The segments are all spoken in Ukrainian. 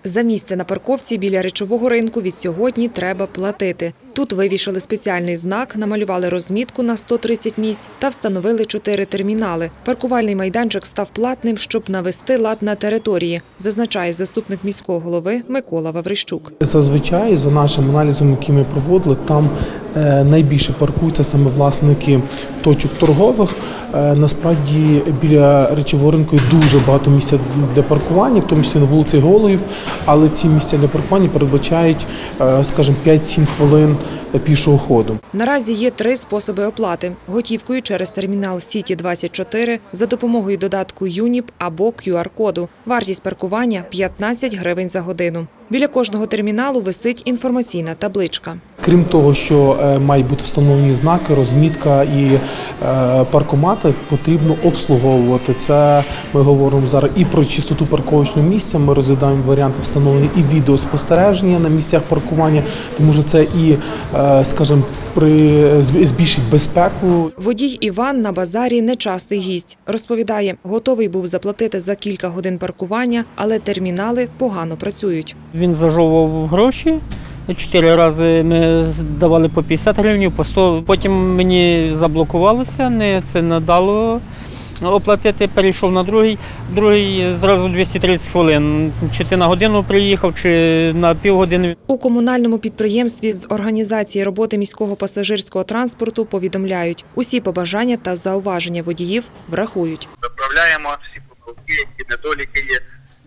За місце на парковці біля речового ринку від сьогодні треба платити. Тут вивішали спеціальний знак, намалювали розмітку на 130 місць та встановили 4 термінали. Паркувальний майданчик став платним, щоб навести лад на території, зазначає заступник міського голови Микола Ваврищук. Зазвичай, за нашим аналізом, який ми проводили, там найбільше паркуються саме власники точок торгових. Насправді біля речового ринку є дуже багато місця для паркування, в тому числі на вулиці Голуїв, але ці місця для паркування передбачають, скажімо, 5-7 хвилин пішого ходу. Наразі є 3 способи оплати – готівкою через термінал Сіті-24, за допомогою додатку ЮНІП або QR-коду. Вартість паркування – 15 гривень за годину. Біля кожного терміналу висить інформаційна табличка. Крім того, що мають бути встановлені знаки, розмітка і паркомати, потрібно обслуговувати. Це ми говоримо зараз і про чистоту парковочного місця, ми розглядаємо варіанти встановлення і відеоспостереження на місцях паркування, тому що це і, скажімо, збільшить безпеку. Водій Іван на базарі нечастий гість. Розповідає, готовий був заплатити за кілька годин паркування, але термінали погано працюють. Він зажовував гроші. 4 рази ми давали по 50 гривень, по 100. Потім мені заблокувалося, це не дало оплатити, перейшов на другий зразу 230 хвилин. Чи ти на годину приїхав, чи на півгодини. У комунальному підприємстві з організації роботи міського пасажирського транспорту повідомляють, усі побажання та зауваження водіїв врахують. Виправляємо всі помилки, які недоліки є.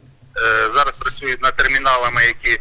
Зараз працюють над терміналами, які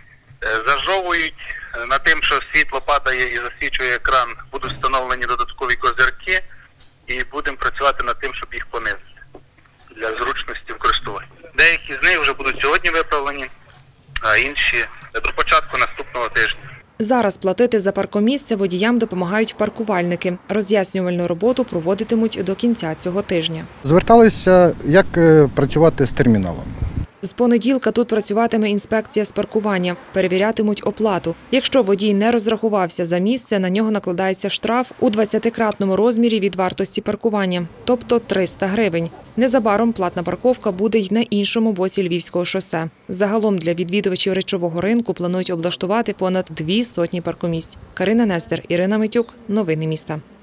зажовують. Над тим, що світло падає і засвічує екран, будуть встановлені додаткові козирки і будемо працювати над тим, щоб їх понизити для зручності в користуванні. Деякі з них вже будуть сьогодні виправлені, а інші до початку наступного тижня. Зараз платити за паркомісце водіям допомагають паркувальники. Роз'яснювальну роботу проводитимуть до кінця цього тижня. Зверталися, як працювати з терміналом. З понеділка тут працюватиме інспекція з паркування, перевірятимуть оплату. Якщо водій не розрахувався за місце, на нього накладається штраф у 20-кратному розмірі від вартості паркування, тобто 300 гривень. Незабаром платна парковка буде й на іншому боці Львівського шосе. Загалом для відвідувачів речового ринку планують облаштувати понад 200 паркомісць. Карина Нестер, Ірина Митюк. Новини міста.